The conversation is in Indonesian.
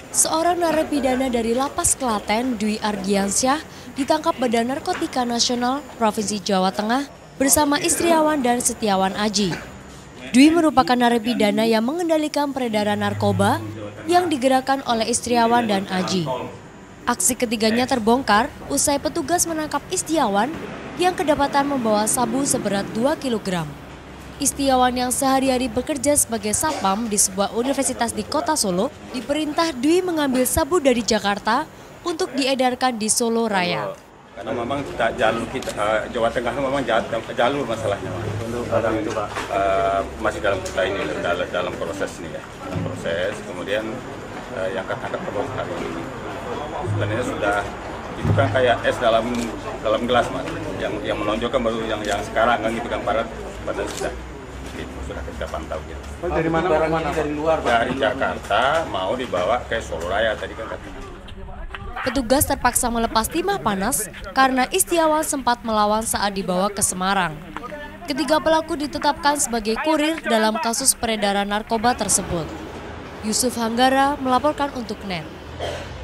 Seorang narapidana dari Lapas Klaten, Dwi Ardiansyah, ditangkap Badan Narkotika Nasional Provinsi Jawa Tengah bersama Istriawan dan Setiawan Aji. Dwi merupakan narapidana yang mengendalikan peredaran narkoba yang digerakkan oleh Istriawan dan Aji. Aksi ketiganya terbongkar usai petugas menangkap Istriawan yang kedapatan membawa sabu seberat 2 kg. Istiawan yang sehari-hari bekerja sebagai satpam di sebuah universitas di kota Solo diperintah Dwi mengambil sabu dari Jakarta untuk diedarkan di Solo Raya. Karena memang jalur kita Jawa Tengah memang jalur masalahnya. Untuk barang itu Pak masih dalam kita ini dalam proses nih ya, dalam proses. Kemudian yang ketangkap baru hari ini. Sebenarnya sudah itu kan kayak es dalam gelas Mas. Yang menonjolkan baru yang sekarang kan gitu kan pada sudah kita pantau gitu. Dari mana barangnya dari luar Pak? Dari Jakarta mau dibawa ke Solo Raya tadi kan katanya. Petugas terpaksa melepas timah panas karena Istiawan sempat melawan saat dibawa ke Semarang. Ketiga pelaku ditetapkan sebagai kurir dalam kasus peredaran narkoba tersebut. Yusuf Hanggara melaporkan untuk NET.